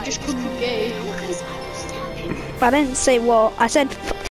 just called you gay. But I didn't say what. I said